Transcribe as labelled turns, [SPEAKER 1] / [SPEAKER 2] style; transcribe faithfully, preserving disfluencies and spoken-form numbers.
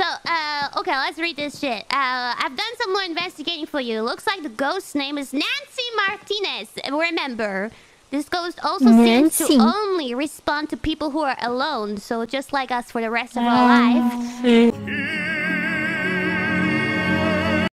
[SPEAKER 1] uh, okay, let's read this shit. Uh, I've done some more investigating for you. Looks like the ghost's name is Nancy Martinez. Remember, this ghost also seems to only respond to people who are alone. So just like us for the rest of our life.